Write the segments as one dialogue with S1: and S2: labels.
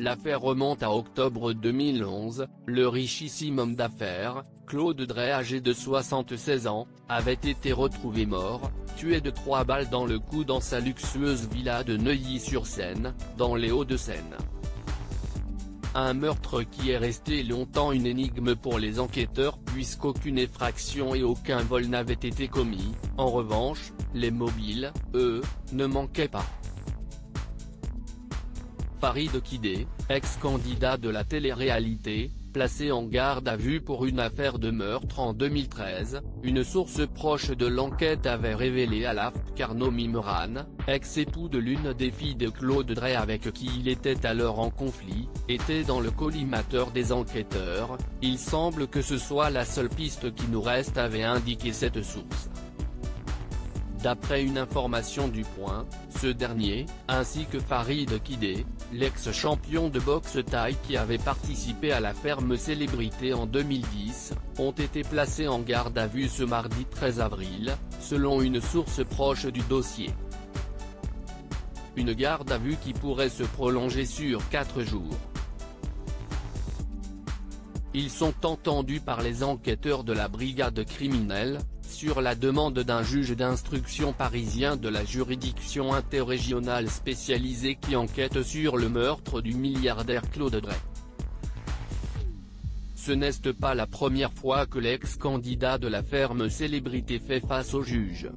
S1: L'affaire remonte à octobre 2011, le richissime homme d'affaires, Claude Drey âgé de 76 ans, avait été retrouvé mort, tué de 3 balles dans le cou dans sa luxueuse villa de Neuilly-sur-Seine, dans les Hauts-de-Seine. Un meurtre qui est resté longtemps une énigme pour les enquêteurs puisqu'aucune effraction et aucun vol n'avaient été commis. En revanche, les mobiles, eux, ne manquaient pas. Farid Kidé, ex-candidat de la télé-réalité, placé en garde à vue pour une affaire de meurtre en 2013, une source proche de l'enquête avait révélé à l'AFP qu'Arnaud Mimran, ex-époux de l'une des filles de Claude Drey avec qui il était alors en conflit, était dans le collimateur des enquêteurs. Il semble que ce soit la seule piste qui nous reste, avait indiqué cette source. D'après une information du Point, ce dernier, ainsi que Farid Kidé, l'ex-champion de boxe thaï qui avait participé à la ferme célébrité en 2010, ont été placés en garde à vue ce mardi 13 avril, selon une source proche du dossier. Une garde à vue qui pourrait se prolonger sur 4 jours. Ils sont entendus par les enquêteurs de la brigade criminelle, sur la demande d'un juge d'instruction parisien de la juridiction interrégionale spécialisée qui enquête sur le meurtre du milliardaire Claude Drey. Ce n'est pas la première fois que l'ex-candidat de la ferme célébrité fait face au juge.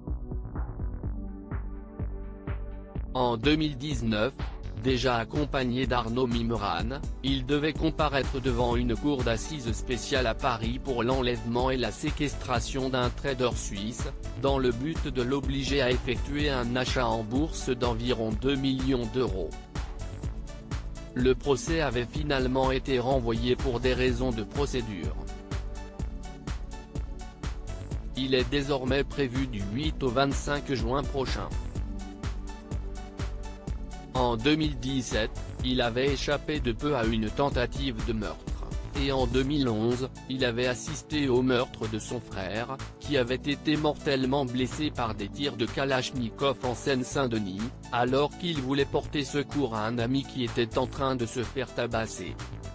S1: En 2019, déjà accompagné d'Arnaud Mimran, il devait comparaître devant une cour d'assises spéciale à Paris pour l'enlèvement et la séquestration d'un trader suisse, dans le but de l'obliger à effectuer un achat en bourse d'environ 2 millions d'euros. Le procès avait finalement été renvoyé pour des raisons de procédure. Il est désormais prévu du 8 au 25 juin prochain. En 2017, il avait échappé de peu à une tentative de meurtre, et en 2011, il avait assisté au meurtre de son frère, qui avait été mortellement blessé par des tirs de Kalachnikov en Seine-Saint-Denis, alors qu'il voulait porter secours à un ami qui était en train de se faire tabasser.